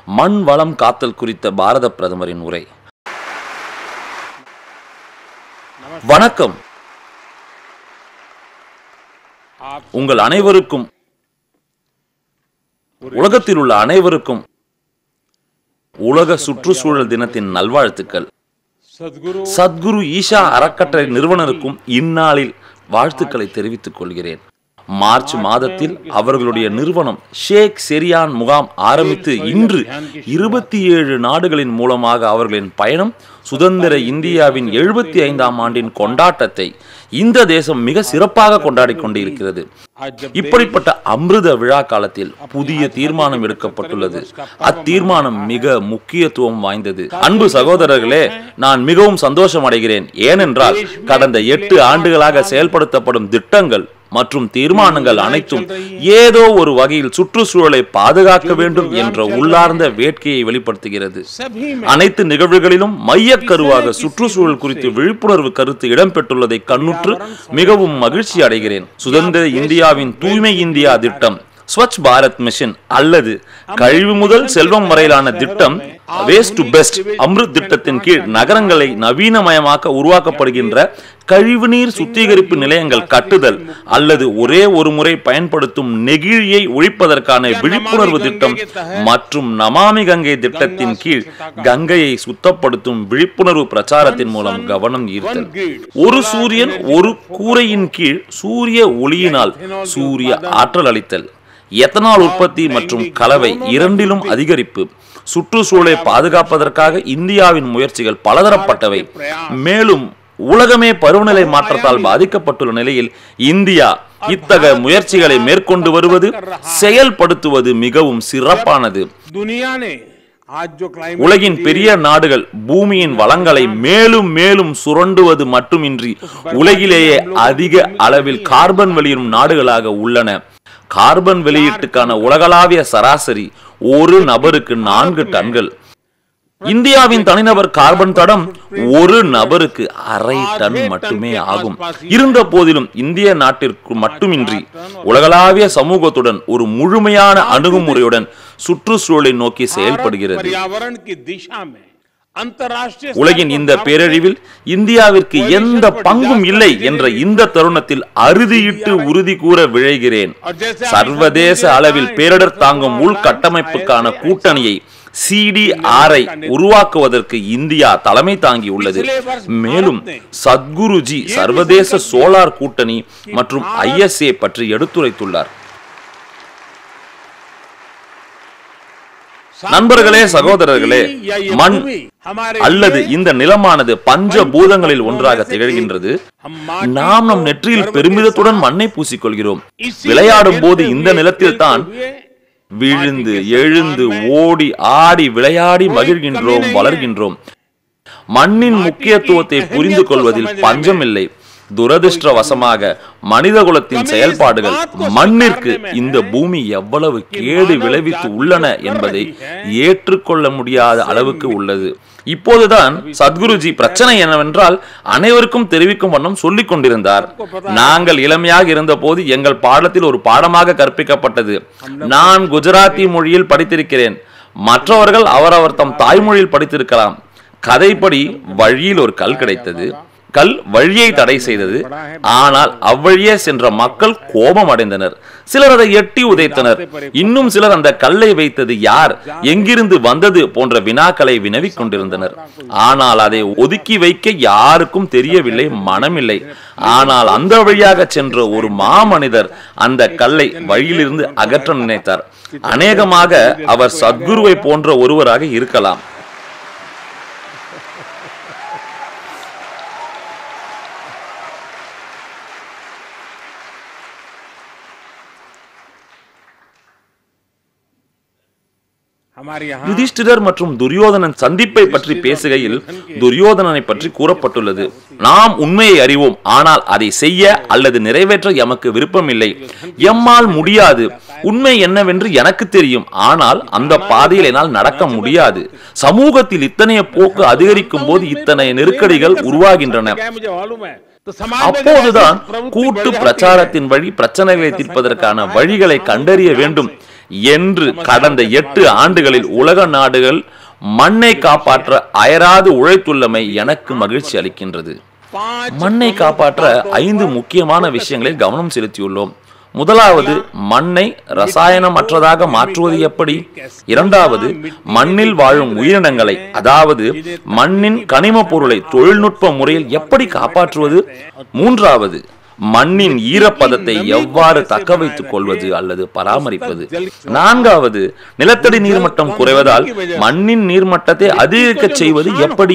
மண் வளம் காத்தல் குறித்த பாரத பிரதமரின் உரை. வணக்கம். உங்கள் அனைவருக்கும், உலகத்தில் உள்ள அனைவருக்கும் உலக சுற்றுச்சூழல் தினத்தின் நல்வாழ்த்துக்கள். சத்குரு ஈஷா அறக்கட்டளை நிறுவனருக்கும் இந்நாளில் வாழ்த்துக்களை தெரிவித்துக் கொள்கிறேன். மார்ச் மாதத்தில் அவர்களுடைய நிறுவனம் ஷேக் செரியான் முகாம் ஆரம்பித்து இன்று 27 நாடுகளின் மூலமாக அவர்களின் பயணம் சுதந்திர இந்தியாவின் 75ஆம் ஆண்டின் கொண்டாட்டத்தை இந்த தேசம் மிக சிறப்பாக கொண்டாடி கொண்டிருக்கிறது. இப்படிப்பட்ட அமிர்த விழா காலத்தில் புதிய தீர்மானம் எடுக்கப்பட்டுள்ளது. அத்தீர்மானம் மிக முக்கியத்துவம் வாய்ந்தது. அன்பு சகோதரர்களே, நான் மிகவும் சந்தோஷம் அடைகிறேன். ஏனென்றால் கடந்த 8 ஆண்டுகளாக செயல்படுத்தப்படும் திட்டங்கள் மற்றும் தீர்மானங்கள் அனைத்தும் ஏதோ ஒரு வகையில் சுற்றுச்சூழலை பாதுகாக்க வேண்டும் என்ற உள்ளார்ந்த வேட்கையை வெளிப்படுத்துகிறது. அனைத்து நிகழ்வுகளிலும் மையக்கருவாக சுற்றுச்சூழல் குறித்து விழிப்புணர்வு கருத்து இடம்பெற்றுள்ளதை கண்ணுற்று மிகவும் மகிழ்ச்சி அடைகிறேன். சுதந்திர இந்தியாவின் தூய்மை இந்தியா திட்டம், ஸ்வச் பாரத் மிஷன் அல்லது கழிவு முதல் செல்வம் வரையிலான திட்டம், வேஸ்ட் டு பெஸ்ட் அம்ருத் திட்டத்தின் கீழ் நகரங்களை நவீனமயமாக்க உருவாக்கப்படுகின்ற கழிவுநீர் சுத்திகரிப்பு நிலையங்கள் கட்டுதல் அல்லது ஒரே ஒரு முறை பயன்படுத்தும் நெகிழியை ஒழிப்பதற்கான விழிப்புணர்வு திட்டம் மற்றும் நமாமி கங்கை திட்டத்தின் கீழ் கங்கையை சுத்தப்படுத்தும் விழிப்புணர்வு பிரச்சாரத்தின் மூலம் கவனம் ஈர்த்தல். ஒரு சூரியன் ஒரு கூரையின் கீழ் சூரிய ஒளியினால் சூரிய ஆற்றல் அளித்தல், எத்தனால் உற்பத்தி மற்றும் கலவை இரண்டிலும் அதிகரிப்பு, சுற்றுச்சூழலை பாதுகாப்பதற்காக இந்தியாவின் முயற்சிகள் பலதரப்பட்டவை. மேலும் உலகமே பருவநிலை மாற்றத்தால் பாதிக்கப்பட்டுள்ள நிலையில் இந்தியா இத்தகைய முயற்சிகளை மேற்கொண்டு வருவது, செயல்படுத்துவது மிகவும் சிறப்பானது. உலகின் பெரிய நாடுகள் பூமியின் வளங்களை மேலும் மேலும் சுரண்டுவது மட்டுமின்றி உலகிலேயே அதிக அளவில் கார்பன் வெளியிடும் நாடுகளாக உள்ளன. கார்பன் வெளியீட்டுக்கான உலகளாவிய சராசரி ஒரு நபருக்கு 4 டன்கள். இந்தியாவின் தனிநபர் கார்பன் தடம் ஒரு நபருக்கு 1/2 டன் மட்டுமே ஆகும். இருந்த போதிலும் இந்திய நாட்டிற்கு மட்டுமின்றி உலகளாவிய சமூகத்துடன் ஒரு முழுமையான அணுகுமுறையுடன் சுற்றுச்சூழலை நோக்கி செயல்படுகிறது. உலகின் இந்த பேரழிவில் இந்தியாவிற்கு எந்த பங்கும் இல்லை என்ற இந்த தருணத்தில் அறுதியிட்டு உறுதி கூற விழைகிறேன். சர்வதேச அளவில் பேரிடர் தாங்கும் உள்கட்டமைப்புக்கான கூட்டணியை CDRஐ உருவாக்குவதற்கு இந்தியா தலைமை தாங்கியுள்ளது. மேலும் சத்குருஜி சர்வதேச சோலார் கூட்டணி மற்றும் ISA பற்றி எடுத்துரைத்துள்ளார். நண்பர்களே, சகோதரர்களே, மண் அல்லது இந்த நிலமானது பஞ்ச பூதங்களில் ஒன்றாக திகழ்கின்றது. நாம் நம் நெற்றியில் பெருமிதத்துடன் மண்ணை பூசிக்கொள்கிறோம். விளையாடும் போது இந்த நிலத்தில் தான் விழுந்து எழுந்து ஓடி ஆடி விளையாடி மகிழ்கின்றோம், வளர்கின்றோம். மண்ணின் முக்கியத்துவத்தை புரிந்து கொள்வதில் பஞ்சமில்லை. துரதிருஷ்டவசமாக மனித குலத்தின் செயல்பாடுகள் மண்ணிற்கு இந்த பூமி எவ்வளவு கேடு விளைவித்து உள்ளன என்பதை ஏற்றுக்கொள்ள முடியாத அளவுக்கு உள்ளது. இப்போதுதான் சத்குருஜி பிரச்சனை என்னவென்றால் அனைவருக்கும் தெரிவிக்கும் வண்ணம் சொல்லிக் கொண்டிருந்தார். நாங்கள் இளமையாக இருந்த போது எங்கள் பாடத்தில் ஒரு பாடமாக கற்பிக்கப்பட்டது. நான் குஜராத்தி மொழியில் படித்திருக்கிறேன், மற்றவர்கள் அவரவர் தம் தாய்மொழியில் படித்திருக்கலாம். கதைப்படி வழியில் ஒரு கல் கிடைத்தது. கல் வழியை தடை செய்தது. ஆனால் அவ்வழியே சென்ற மக்கள் கோபம் அடைந்தனர். சிலர் அதை எட்டி உதைத்தனர். இன்னும் சிலர் அந்த கல்லை வைத்தது யார், எங்கிருந்து வந்தது போன்ற வினாக்களை வினவிக் கொண்டிருந்தனர். ஆனால் அதை ஒதுக்கி வைக்க யாருக்கும் தெரியவில்லை, மனமில்லை. ஆனால் அந்த வழியாக சென்ற ஒரு மாமனிதர் அந்த கல்லை வழியிலிருந்து அகற்ற நினைத்தார். அநேகமாக அவர் சத்குருவை போன்ற ஒருவராக இருக்கலாம். யுதிஷ்டிரர் மற்றும் துரியோதனன் சந்திப்பை பற்றி பேசுகையில் துரியோதனனை பற்றி கூறப்பட்டுள்ளது. நாம் உண்மையை அறிவோம், ஆனால் அதை செய்ய அல்லது நிறைவேற்ற எமக்கு விருப்பமில்லை. எம்மால் முடியாது. உண்மை என்னவென்று எனக்கு தெரியும், ஆனால் அந்த பாதையில் என்னால் நடக்க முடியாது. சமூகத்தில் இத்தனைய போக்கு அதிகரிக்கும் போது இத்தனை நெருக்கடிகள் உருவாகின்றன. அப்போதுதான் கூட்டு பிரச்சாரத்தின் வழி பிரச்சனைகளை தீர்ப்பதற்கான வழிகளை கண்டறிய வேண்டும். என்று கடந்த 8 ஆண்டுகளில் உலக நாடுகள் மண்ணை காப்பாற்ற அயராது உழைத்துள்ளமை எனக்கு மகிழ்ச்சி அளிக்கின்றது. மண்ணை காப்பாற்ற 5 முக்கியமான விஷயங்களில் கவனம் செலுத்தியுள்ளோம். முதலாவது, மண்ணை ரசாயனமற்றதாக மாற்றுவது எப்படி? இரண்டாவது, மண்ணில் வாழும் உயிரினங்களை, அதாவது மண்ணின் கனிம பொருளை தொழில்நுட்ப முறையில் எப்படி காப்பாற்றுவது? மூன்றாவது, மண்ணின் ஈரப்பதத்தை எவ்வாறு தக்க வைத்துக் கொள்வது அல்லது பராமரிப்பது? நான்காவது, நிலத்தடி நீர்மட்டம் குறைவதால் மண்ணின் நீர்மட்டத்தை அதிகரிக்க செய்வது எப்படி?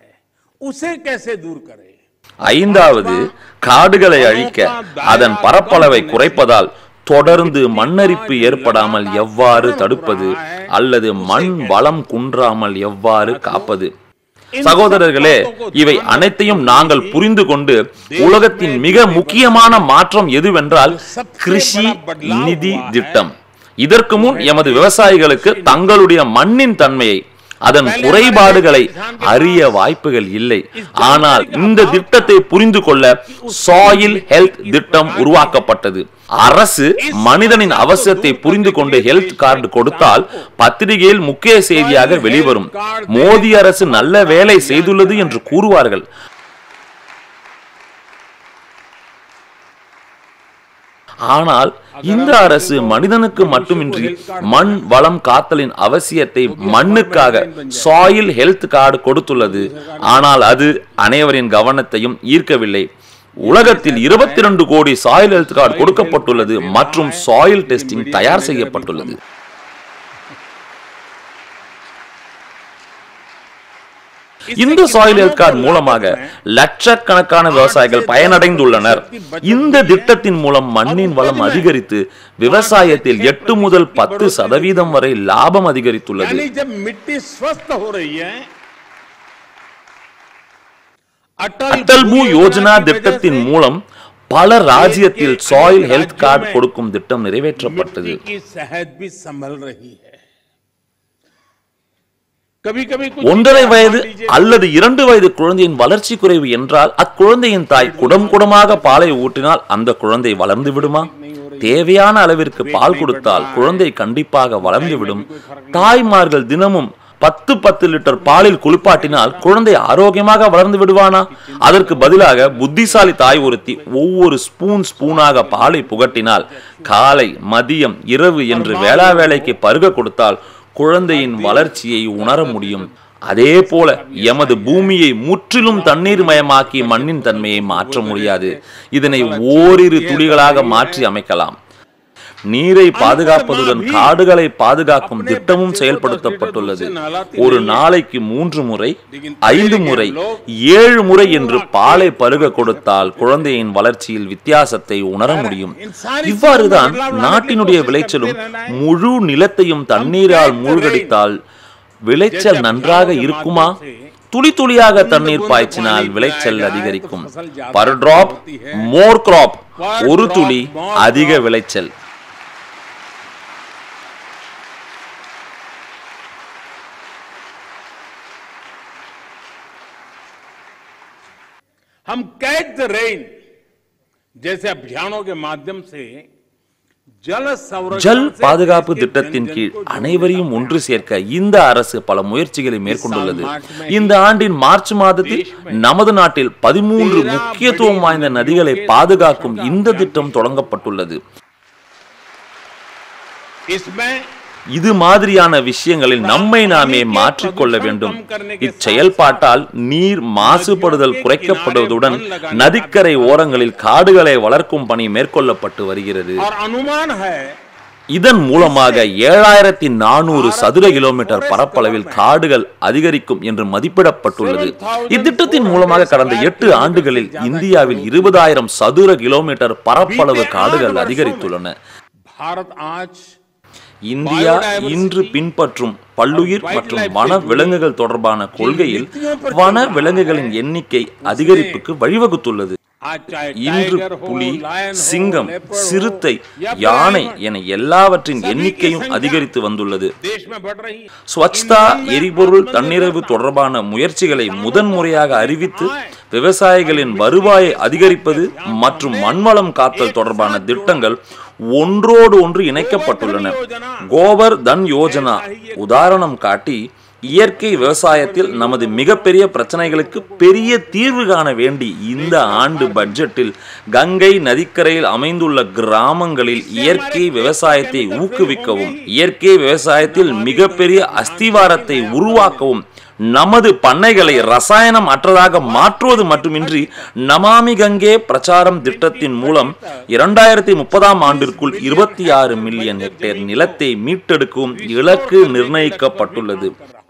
ஐந்தாவது, காடுகளை அழிக்க அதன் பரப்பளவை குறைப்பதால் தொடர்ந்து மண்ணரிப்பு ஏற்படாமல் எவ்வாறு தடுப்பது அல்லது மண் வளம் குன்றாமல் எவ்வாறு காப்பது? சகோதரர்களே, இவை அனைத்தையும் நாங்கள் புரிந்து கொண்டு உலகத்தின் மிக முக்கியமான மாற்றம் எதுவென்றால் கிருஷி நிதி திட்டம். இதற்கு முன் எமது விவசாயிகளுக்கு தங்களுடைய மண்ணின் தன்மையை, அதன் குறைபாடுகளை அறிய வாய்ப்புகள் இல்லை. ஆனால் இந்த திட்டத்தை புரிந்து கொள்ள சாயில் ஹெல்த் திட்டம் உருவாக்கப்பட்டது. அரசு மனிதனின் அவசியத்தை புரிந்து கொண்டு ஹெல்த் கார்டு கொடுத்தால் பத்திரிகையில் முக்கிய செய்தியாக வெளிவரும். மோடி அரசு நல்ல வேலை செய்துள்ளது என்று கூறுவார்கள். ஆனால் இந்த அரசு மனிதனுக்கு மட்டுமின்றி மண் வளம் காத்தலின் அவசியத்தை மண்ணுக்காக சாயில் ஹெல்த் கார்டு கொடுத்துள்ளது. ஆனால் அது அனைவரின் கவனத்தையும் ஈர்க்கவில்லை. உலகத்தில் 22 கோடி சாயில் ஹெல்த் கார்டு கொடுக்கப்பட்டுள்ளது மற்றும் சாயில் டெஸ்டிங் தயார் செய்யப்பட்டுள்ளது. இந்த சாயில் ஹெல்த் கார்டு மூலமாக லட்சக்கணக்கான விவசாயிகள் பயனடைந்துள்ளனர். இந்த திட்டத்தின் மூலம் மண்ணின் வளம் அதிகரித்து விவசாயத்தில் 8 முதல் 10% வரை லாபம் அதிகரித்துள்ளது. அட்டல் பூ யோஜனா திட்டத்தின் மூலம் பல ராஜ்யத்தில் சாயில் ஹெல்த் கார்டு கொடுக்கும் திட்டம் நிறைவேற்றப்பட்டது. ஒன்றரை வயது அல்லது 2 வயது குழந்தையின் வளர்ச்சி குறைவு என்றால் அக்குழந்தையின் தாய் குடம் குடமாக பாலை ஊற்றினால் அந்த குழந்தை வளர்ந்து விடுமா? தேவையான அளவிற்கு பால் கொடுத்தால் குழந்தை கண்டிப்பாக வளர்ந்து விடும். தாய்மார்கள் தினமும் 10 லிட்டர் பாலில் குளிப்பாட்டினால் குழந்தை ஆரோக்கியமாக வளர்ந்து விடுவானா? அதற்கு பதிலாக புத்திசாலி தாய் ஒருத்தி ஒவ்வொரு ஸ்பூனாக பாலை புகட்டினால் காலை, மதியம், இரவு என்று வேளா வேலைக்கு பருக கொடுத்தால் குழந்தையின் வளர்ச்சியை உணர முடியும். அதே போல எமது பூமியை முற்றிலும் தண்ணீர் மயமாக்கி மண்ணின் தன்மையை மாற்ற முடியாது. இதனை ஓரிரு துளிகளாக மாற்றி அமைக்கலாம். நீரை பாதுகாப்பதுடன் காடுகளை பாதுகாக்கும் திட்டமும் செயல்படுத்தப்பட்டுள்ளது. ஒரு நாளைக்கு 3 முறை, 5 முறை, 7 முறை என்று பாலை பருக கொடுத்தால் குழந்தையின் வளர்ச்சியில் வித்தியாசத்தை உணர முடியும். இவ்வாறுதான் நாட்டினுடைய விளைச்சலும் முழு நிலத்தையும் தண்ணீரால் மூழ்கடித்தால் விளைச்சல் நன்றாக இருக்குமா? துளி துளியாக தண்ணீர் பாய்ச்சினால் விளைச்சல் அதிகரிக்கும். பர் டிராப் மோர் கிராப், ஒரு துளி அதிக விளைச்சல். हम कैच द रेन जैसे अभियानों के माध्यम से ஜல் பாதுகாப்பு திட்டத்தின் கீழ் அனைவரையும் ஒன்று சேர்க்க இந்த அரசு பல முயற்சிகளை மேற்கொண்டுள்ளது. இந்த ஆண்டின் மார்ச் மாதத்தில் நமது நாட்டில் 13 முக்கியத்துவம் வாய்ந்த நதிகளை பாதுகாக்கும் இந்த திட்டம் தொடங்கப்பட்டுள்ளது. இது மாதிரியான விஷயங்களில் நம்மை நாமே மாற்றிக்கொள்ள வேண்டும். இச்செயல்பாட்டால் நீர் மாசுபடுதல் குறைக்கப்படுவதுடன் நதிக்கரை ஓரங்களில் காடுகளை வளர்க்கும் பணி மேற்கொள்ளப்பட்டு வருகிறது. இதன் மூலமாக 7400 சதுர கிலோமீட்டர் பரப்பளவில் காடுகள் அதிகரிக்கும் என்று மதிப்பிடப்பட்டுள்ளது. இத்திட்டத்தின் மூலமாக கடந்த 8 ஆண்டுகளில் இந்தியாவில் 20,000 சதுர கிலோமீட்டர் பரப்பளவு காடுகள் அதிகரித்துள்ளன. இந்தியா இன்று பின்பற்றும் பல்லுயிர் மற்றும் வன விலங்குகள் தொடர்பான கொள்கையில் வன விலங்குகளின் எண்ணிக்கை அதிகரிப்புக்கு வழிவகுத்துள்ளது. இன்று புலி, சிங்கம், சிறுத்தை, யானை என எல்லாவற்றின் எண்ணிக்கையும் அதிகரித்து வந்துள்ளது. ஸ்வச்தா எரிபொருள் தன்னிறைவு தொடர்பான முயற்சிகளை முதன்முறையாக அறிவித்து விவசாயிகளின் வருவாயை அதிகரிப்பது மற்றும் மண்வளம் காத்தல் தொடர்பான திட்டங்கள் ஒன்றோடு ஒன்று இணைக்கப்பட்டுள்ளன. கோபர் தன் யோஜனா உதாரணம் காட்டி இயற்கை விவசாயத்தில் நமது மிகப்பெரிய பிரச்சனைகளுக்கு பெரிய தீர்வு காண வேண்டி இந்த ஆண்டு பட்ஜெட்டில் கங்கை நதிக்கரையில் அமைந்துள்ள கிராமங்களில் இயற்கை விவசாயத்தை ஊக்குவிக்கவும், இயற்கை விவசாயத்தில் மிகப்பெரிய அஸ்திவாரத்தை உருவாக்கவும், நமது பண்ணைகளை ரசாயனம் அற்றதாக மாற்றுவது மட்டுமின்றி நமாமி கங்கே பிரச்சாரம் திட்டத்தின் மூலம் 2030ஆம் ஆண்டிற்குள் 26 மில்லியன் ஹெக்டேர் நிலத்தை மீட்டெடுக்கும் இலக்கு நிர்ணயிக்கப்பட்டுள்ளது.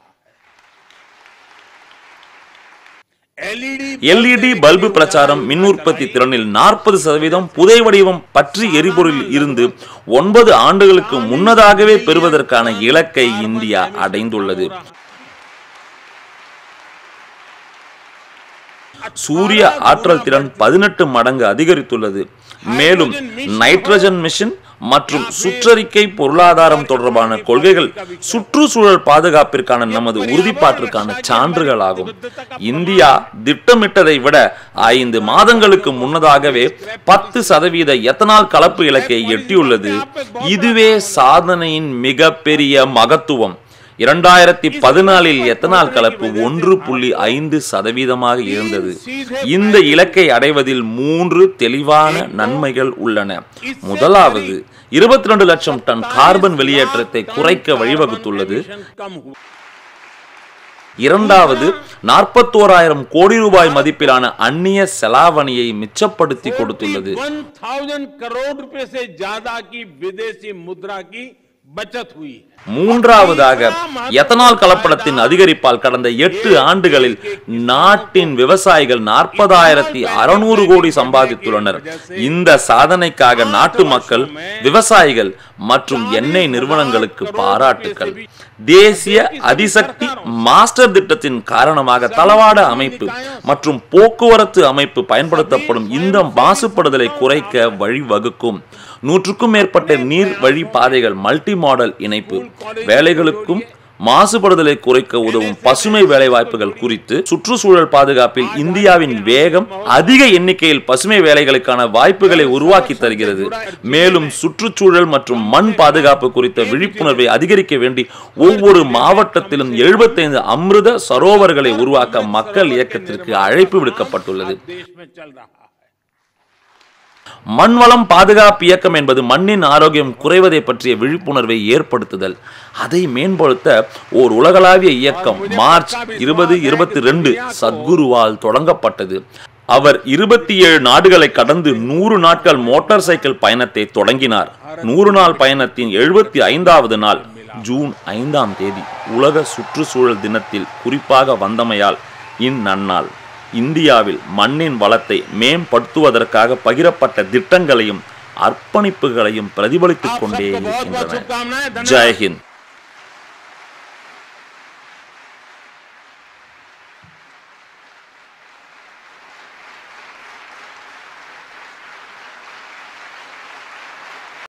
LED பல்பு பிரச்சாரம் மின் உற்பத்தி திறனில் 40% புதை வடிவம் பற்றி எரிபொருளில் இருந்து 9 ஆண்டுகளுக்கு முன்னதாகவே பெறுவதற்கான இலக்கை இந்தியா அடைந்துள்ளது. சூரிய ஆற்றல் திறன் 18 மடங்கு அதிகரித்துள்ளது. மேலும் நைட்ரஜன் மிஷன் மற்றும் சுற்றறிக்கை பொருளாதாரம் தொடர்பான கொள்கைகள் சுற்றுச்சூழல் பாதுகாப்பிற்கான நமது உறுதிப்பாட்டிற்கான சான்றுகள் ஆகும். இந்தியா திட்டமிட்டதை விட 5 மாதங்களுக்கு முன்னதாகவே 10% எத்தனால் கலப்பு இலக்கை எட்டியுள்ளது. இதுவே சாதனையின் மிகப்பெரிய மகத்துவம். 2014இல் எத்தனால் கலப்பு 1.5% இருந்தது. இந்த இலக்கை அடைவதில் 3 தெளிவான நன்மைகள் உள்ளன. முதலாவது, 22 லட்சம் டன் கார்பன் வெளியேற்றத்தை குறைக்க வழிவகுத்துள்ளது. இரண்டாவது, 41,000 கோடி ரூபாய் மதிப்பிலான அந்நிய செலாவணியை மிச்சப்படுத்தி கொடுத்துள்ளது. மூன்றாவதாக, எத்தனால் கலப்படத்தின் அதிகரிப்பால் கடந்த 8 ஆண்டுகளில் நாட்டின் விவசாயிகள் 40,600 கோடி சம்பாதித்துள்ளனர். இந்த சாதனைக்காக நாட்டு மக்கள், விவசாயிகள் மற்றும் எண்ணெய் நிறுவனங்களுக்கு பாராட்டுக்கள். தேசிய அதிசக்தி மாஸ்டர் திட்டத்தின் காரணமாக தளவாட அமைப்பு மற்றும் போக்குவரத்து அமைப்பு பயன்படுத்தப்படும் இந்த மாசுபடுதலை குறைக்க வழிவகுக்கும். 100க்கும் மேற்பட்ட நீர் வழி பாதைகள் மல்டி மாடல் இணைப்பு, வேலைகளுக்கும் மாசுபடுதலை குறைக்க உதவும் பசுமை வேலைவாய்ப்புகள் குறித்து சுற்றுச்சூழல் பாதுகாப்பில் இந்தியாவின் வேகம் அதிக எண்ணிக்கையில் பசுமை வேலைகளுக்கான வாய்ப்புகளை உருவாக்கி தருகிறது. மேலும் சுற்றுச்சூழல் மற்றும் மண் பாதுகாப்பு குறித்த விழிப்புணர்வை அதிகரிக்க வேண்டி ஒவ்வொரு மாவட்டத்திலும் 75 அமிர்த சரோவர்களை உருவாக்க மக்கள் இயக்கத்திற்கு அழைப்பு விடுக்கப்பட்டுள்ளது. மண்வளம் பாதுகாப்பு இயக்கம் என்பது மண்ணின் ஆரோக்கியம் குறைவதை பற்றிய விழிப்புணர்வை ஏற்படுத்துதல், அதை மேம்படுத்த ஓர் உலகளாவிய இயக்கம் மார்ச் 2022 சத்குருவால் தொடங்கப்பட்டது. அவர் 27 நாடுகளை கடந்து 100 நாட்கள் மோட்டார் சைக்கிள் பயணத்தை தொடங்கினார். 100 நாள் பயணத்தின் 75வது நாள் ஜூன் 5ஆம் தேதி உலக சுற்றுச்சூழல் தினத்தில் குறிப்பாக வந்தமையால் இந்நன்னாள் இந்தியாவில் மண்ணின் வளத்தை மேம்படுத்துவதற்காக பகிரப்பட்ட திட்டங்களையும் அர்ப்பணிப்புகளையும் பிரதிபலித்துக் கொண்டே இருக்கின்றன. ஜெய் ஹிந்த்.